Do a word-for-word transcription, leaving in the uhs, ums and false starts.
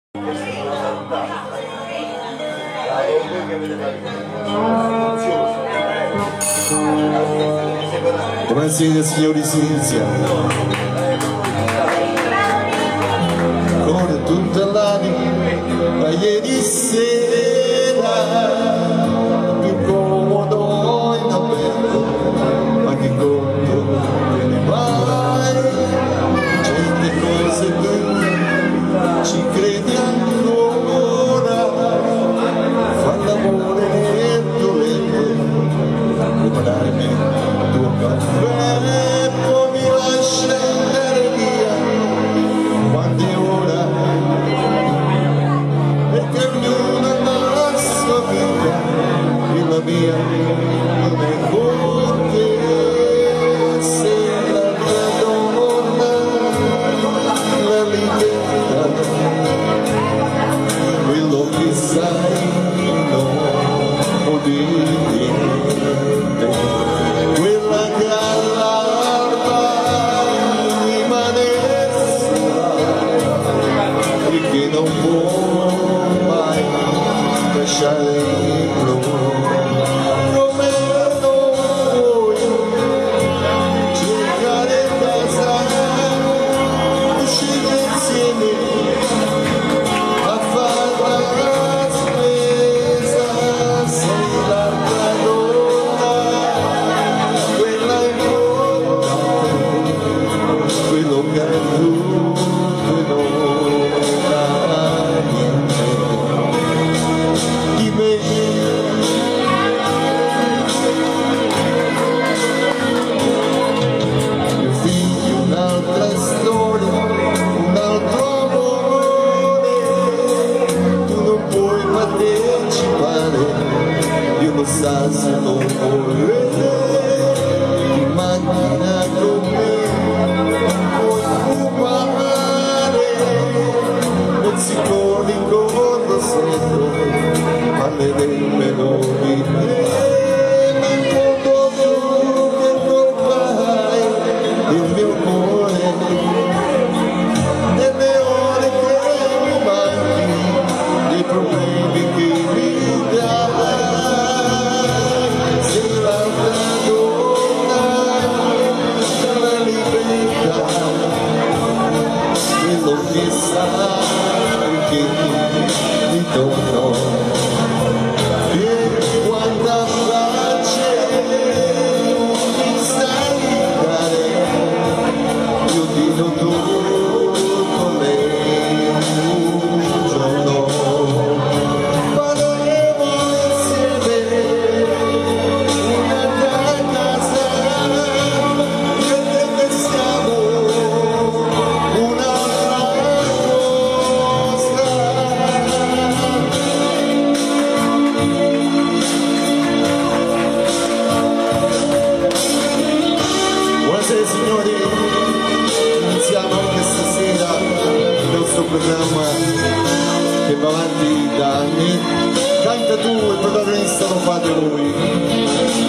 Buonasera signori Silenzia, con tutta l'anima, ieri sera più comodo in albergo, ma che conto te ne vai? Certe cose belle ci credi ancora, fa l'amore lento lento, prepararmi il tuo caffè, poi mi lascia andare via quando è ora, perché ognuno ha la sua vita e la mia non è con te. Sei la mia donna, la libertà, quello che sai non può dire niente, quella che all'alba rimane e che non può mai lasciare il blu. Come non puoi cercare casa, uscire insieme a fare la spesa, sei la donna, quella importante, quello che è tutto e non ha niente di me. Mio figlio, un'altra storia, un altro amore, tu non puoi partecipare, io lo so se non vuoi in macchina con me, non puoi fumare, non si pone con lo sento, parlerebbero di me, ma in fondo tu che colpa hai del mio cuore, delle ore che mi manchi, dei problemi che mi dai. Sei l'altra donna, la libertà, quello che sai che ti torno, e quanta pace mi sai dare, io ti do tutto lei un giorno, faremo insieme una casa, io e te siamo un'altra cosa. Buonasera signori, iniziamo anche stasera il nostro programma che va avanti da anni. Canta tu, il protagonista lo fate voi.